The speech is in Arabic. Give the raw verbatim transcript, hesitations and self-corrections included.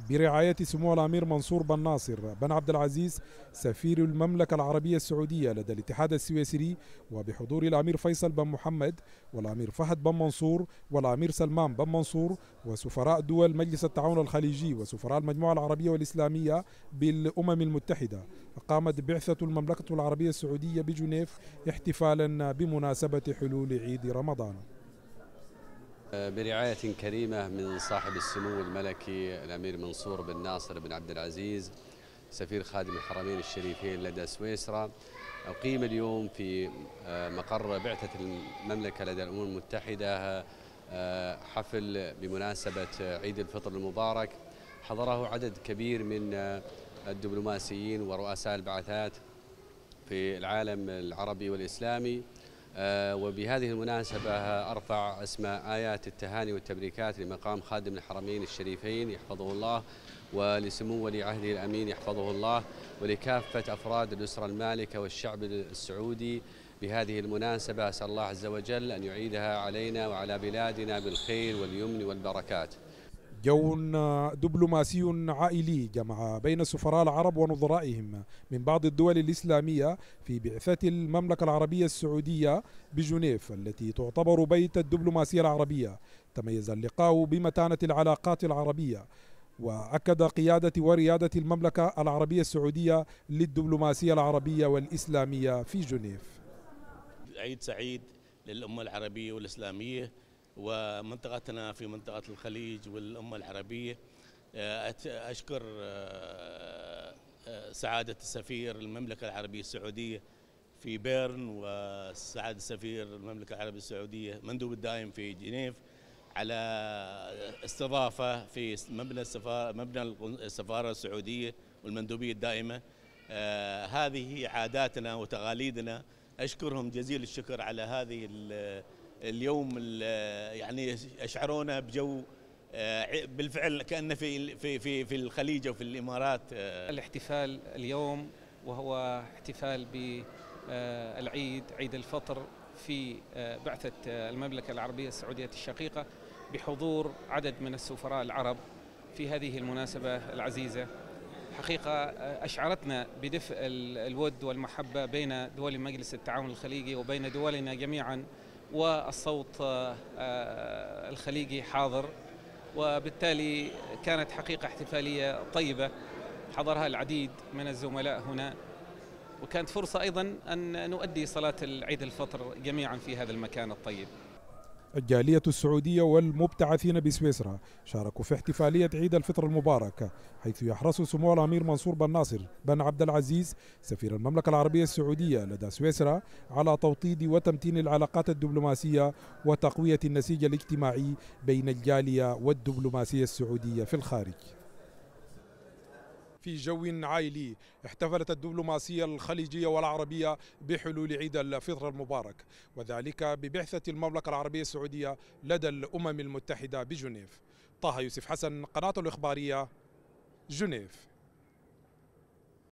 برعاية سمو الأمير منصور بن ناصر بن عبد العزيز سفير المملكة العربية السعودية لدى الاتحاد السويسري، وبحضور الأمير فيصل بن محمد والأمير فهد بن منصور والأمير سلمان بن منصور وسفراء دول مجلس التعاون الخليجي وسفراء المجموعة العربية والإسلامية بالأمم المتحدة، قامت بعثة المملكة العربية السعودية بجنيف احتفالا بمناسبة حلول عيد رمضان. برعاية كريمة من صاحب السمو الملكي الأمير منصور بن ناصر بن عبد العزيز سفير خادم الحرمين الشريفين لدى سويسرا، أقيم اليوم في مقر بعثة المملكة لدى الأمم المتحدة حفل بمناسبة عيد الفطر المبارك، حضره عدد كبير من الدبلوماسيين ورؤساء البعثات في العالم العربي والإسلامي. وبهذه المناسبة أرفع أسماء آيات التهاني والتبريكات لمقام خادم الحرمين الشريفين يحفظه الله، ولسمو ولي عهده الأمين يحفظه الله، ولكافة أفراد الأسرة المالكة والشعب السعودي بهذه المناسبة. أسأل الله عز وجل أن يعيدها علينا وعلى بلادنا بالخير واليمن والبركات. جو دبلوماسي عائلي جمع بين السفراء العرب ونظرائهم من بعض الدول الإسلامية في بعثة المملكة العربية السعودية بجنيف التي تعتبر بيت الدبلوماسية العربية. تميز اللقاء بمتانة العلاقات العربية، وأكد قيادة وريادة المملكة العربية السعودية للدبلوماسية العربية والإسلامية في جنيف. عيد سعيد للأمة العربية والإسلامية ومنطقتنا في منطقة الخليج والأمة العربية. أشكر سعادة السفير المملكة العربية السعودية في بيرن وسعادة السفير المملكة العربية السعودية مندوب الدائم في جنيف على استضافة في مبنى السفارة مبنى السفارة السعودية والمندوبية الدائمة. هذه عاداتنا وتقاليدنا، أشكرهم جزيل الشكر على هذه اليوم، يعني أشعرونا بجو بالفعل كأنه في في في في الخليج وفي الإمارات. الاحتفال اليوم وهو احتفال بالعيد عيد الفطر في بعثة المملكة العربية السعودية الشقيقة بحضور عدد من السفراء العرب في هذه المناسبة العزيزة. حقيقة أشعرتنا بدفء الود والمحبة بين دول مجلس التعاون الخليجي وبين دولنا جميعا، والصوت الخليجي حاضر، وبالتالي كانت حقيقة احتفالية طيبة حضرها العديد من الزملاء هنا، وكانت فرصة أيضا أن نؤدي صلاة العيد الفطر جميعا في هذا المكان الطيب. الجالية السعودية والمبتعثين بسويسرا شاركوا في احتفالية عيد الفطر المبارك، حيث يحرص سمو الأمير منصور بن ناصر بن عبد العزيز سفير المملكة العربية السعودية لدى سويسرا على توطيد وتمتين العلاقات الدبلوماسية وتقوية النسيج الاجتماعي بين الجالية والدبلوماسية السعودية في الخارج. في جو عائلي احتفلت الدبلوماسية الخليجية والعربية بحلول عيد الفطر المبارك، وذلك ببعثة المملكة العربية السعودية لدى الأمم المتحدة بجنيف. طه يوسف حسن، قناة الإخبارية، جنيف.